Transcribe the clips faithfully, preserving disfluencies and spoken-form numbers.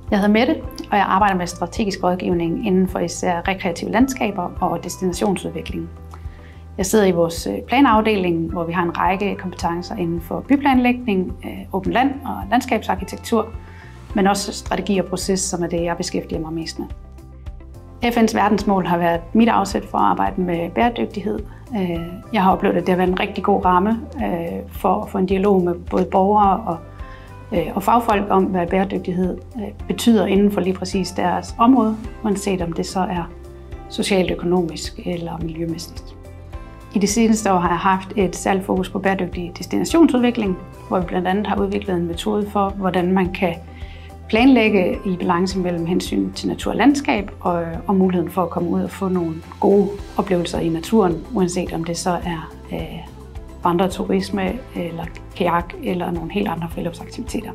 Jeg hedder Mette, og jeg arbejder med strategisk rådgivning inden for især rekreative landskaber og destinationsudvikling. Jeg sidder i vores planafdeling, hvor vi har en række kompetencer inden for byplanlægning, åben land og landskabsarkitektur, men også strategi og proces, som er det, jeg beskæftiger mig mest med. F N's verdensmål har været mit afsæt for at arbejde med bæredygtighed. Jeg har oplevet, at det har været en rigtig god ramme for at få en dialog med både borgere og og fagfolk om, hvad bæredygtighed betyder inden for lige præcis deres område, uanset om det så er socialt, økonomisk eller miljømæssigt. I de seneste år har jeg haft et særligt fokus på bæredygtig destinationsudvikling, hvor vi blandt andet har udviklet en metode for, hvordan man kan planlægge i balance mellem hensyn til natur og landskab og, og muligheden for at komme ud og få nogle gode oplevelser i naturen, uanset om det så er øh, vandreturisme eller kajak eller nogle helt andre friluftsaktiviteter.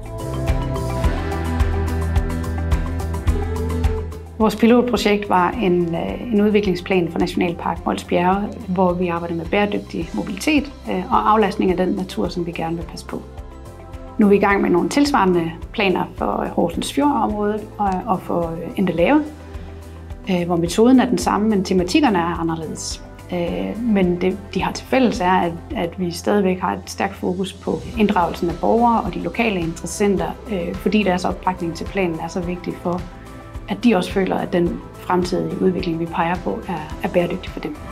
Vores pilotprojekt var en, en udviklingsplan for Nationalpark Mols Bjerge, hvor vi arbejdede med bæredygtig mobilitet og aflastning af den natur, som vi gerne vil passe på. Nu er vi i gang med nogle tilsvarende planer for Horsens Fjord-området og for Endelave, hvor metoden er den samme, men tematikkerne er anderledes. Men det, de har til fælles er, at, at vi stadigvæk har et stærkt fokus på inddragelsen af borgere og de lokale interessenter, fordi deres opbakning til planen er så vigtig for, at de også føler, at den fremtidige udvikling, vi peger på, er, er bæredygtig for dem.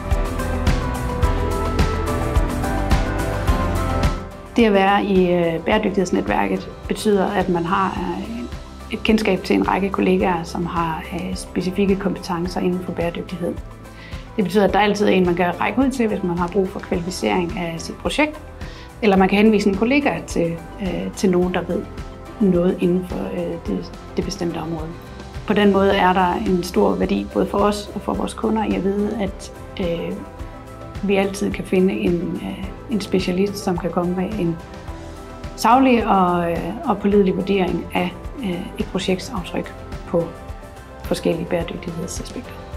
Det at være i bæredygtighedsnetværket betyder, at man har et kendskab til en række kollegaer, som har specifikke kompetencer inden for bæredygtighed. Det betyder, at der altid er en, man kan række ud til, hvis man har brug for kvalificering af sit projekt, eller man kan henvise en kollega til, øh, til nogen, der ved noget inden for øh, det, det bestemte område. På den måde er der en stor værdi både for os og for vores kunder i at vide, at øh, vi altid kan finde en, øh, en specialist, som kan komme med en saglig og, øh, og pålidelig vurdering af øh, et projektsaftryk på forskellige bæredygtighedsaspekter.